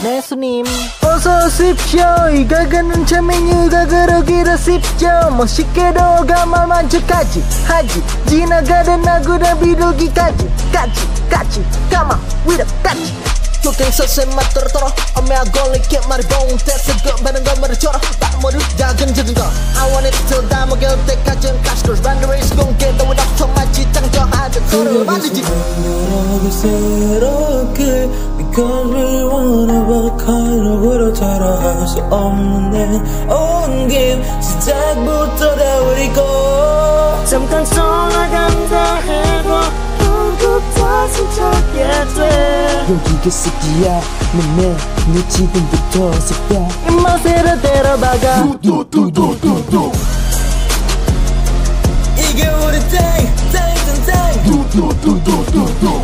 네 스님 어서 오십시오. 이 가게는 제 메뉴가 그러기로 쉽죠. 멋있게도 가만 만족하지 하지 지나가던 나구나 비둘기까지 까지 가만 위로까지 교통서세 맛더러더러 엄매하고 리게 말이 봉태서 많은 걸 말해줘라 바모를 작은 작은 거 I want it till 다 먹을 때까지는 가시고 란더레이스 공개도 위로 마치 장저하듯 서로 만들지 새롭게 Because we wanna walk 하려고로 따라할 수 없는 온 game 시작부터 다 우리고 잠깐 떠나간다 해도 결국 다시 찾게 돼 여기가 습기야 내 지금부터 습야 입맛으로 데려박아 두두두두두두 이게 우리 땡땡땡땡 두두두두두두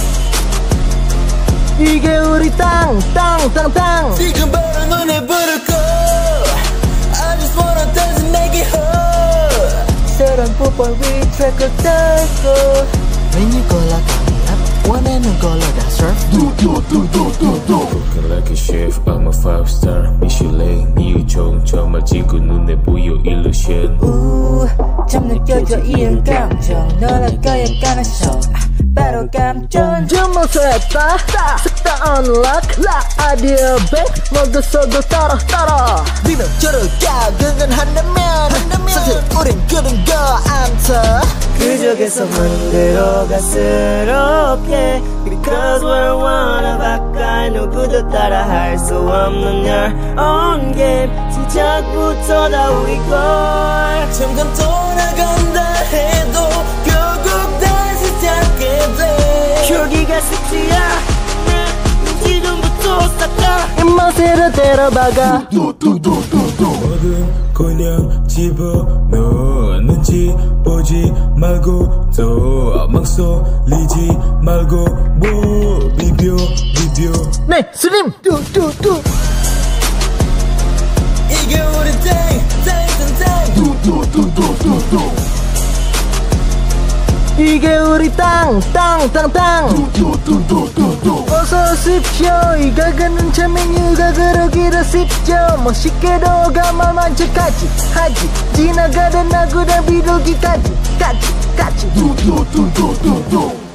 이게 우리 땅 지금 바로 눈에 불을 꺼 I just wanna dance 내게 hold 새로운 풋볼 위 트랙을 달고 메뉴 골라 가면 원하는 걸로 다 surf Cooking like a chef, I'm a 5-star Michelin 이유종 정말 지구 눈에 보여 illusion 좀 느껴져 이 감정 너랑 약간의 쇼 바로 감정 주문서 했다 싹다 unlock 아디어 백 먹었어도 따라 니는 저럴까 그건 한다면 사실 우린 그런 거 않다 그 적에서 만들어가 새롭게 Because we're one of a kind 누구도 따라 할 수 없는 your own game 시작부터 다 우리 걸 잠깐 떠나간다 해도 결국 다시 찾게 돼 여기가 습지야 지금부터 싹다 입맛으로 데려박아 뭐든 그냥 집어넣는지 보지 말고 또 망설이지 말고 뭐 비벼 네 스님 뚜 이게 우리 땡땡땡땡 이게 우리 땅 어서 오십시오. 이 가게는 제 메뉴가 그러기로 쉽죠. 멋있게도 가만 만족하지 하지 지나가던 나구나 비둘기까지 까지